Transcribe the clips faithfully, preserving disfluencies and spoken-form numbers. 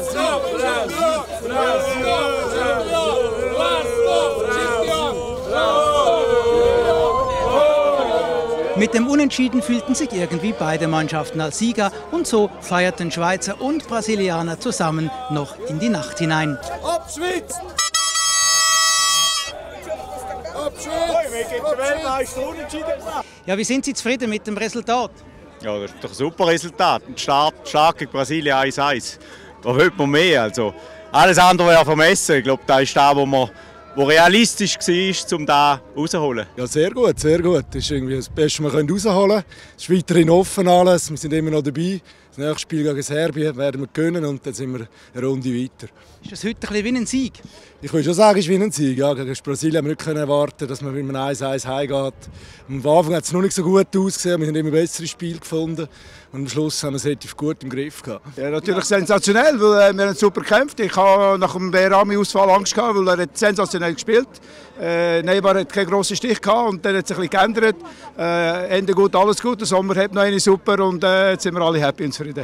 Mit dem Unentschieden fühlten sich irgendwie beide Mannschaften als Sieger und so feierten Schweizer und Brasilianer zusammen noch in die Nacht hinein. Abschwitz! Ja, wie sind Sie zufrieden mit dem Resultat? Ja, das ist doch ein super Resultat. Ein Start, stark gegen Brasilien eins eins. Da will man mehr. Also, alles andere wäre vermessen. Ich glaube, das ist das, wo man wo realistisch war, um da rauszuholen. Ja, sehr gut, sehr gut. Das ist irgendwie das Beste, was wir rausholen können. Es ist weiterhin offen alles, wir sind immer noch dabei. Das nächste Spiel gegen Serbien werden wir gewinnen und dann sind wir eine Runde weiter. Ist das heute ein bisschen wie ein Sieg? Ich würde schon sagen, es ist wie ein Sieg. Ja, gegen Brasilien haben wir nicht erwarten, dass man mit einem eins eins heimgeht. Am Anfang hat es noch nicht so gut ausgesehen, wir haben immer bessere Spiele gefunden. Und am Schluss haben wir es relativ gut im Griff gehabt. Ja, natürlich sensationell, weil äh, wir haben super gekämpft. Ich habe nach dem Behrami-Ausfall Angst gehabt, weil er hat sensationell gespielt. Äh, Neymar hat keinen grossen Stich gehabt und dann hat sich ein bisschen geändert. Äh, Ende gut, alles gut. Der Sommer hat noch eine super und äh, jetzt sind wir alle happy und zufrieden.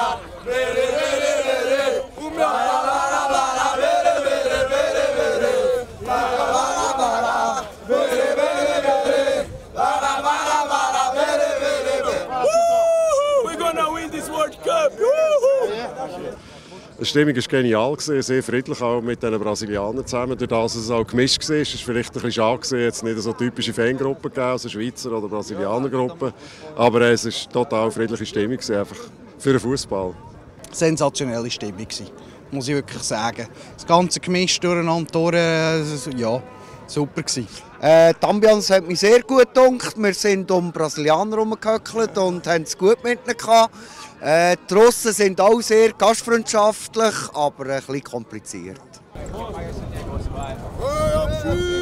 Die Stimmung war genial, sehr friedlich, auch mit den Brasilianern zusammen. Durch das, dass es auch gemischt war, ist es vielleicht ein bisschen schade, jetzt nicht so typische Fangruppen gegeben, also Schweizer oder Brasilianergruppen. Aber es war eine total friedliche Stimmung, einfach für den Fußball. Sensationelle Stimmung, muss ich wirklich sagen. Das ganze gemischt durcheinander, durch, ja, super gewesen. Äh, die Ambiance hat mich sehr gut gedacht. Wir sind um Brasilianer herumgehöckelt und haben es gut mit ihnen gehabt. Äh, die Russen sind auch sehr gastfreundschaftlich, aber ein bisschen kompliziert. Hey,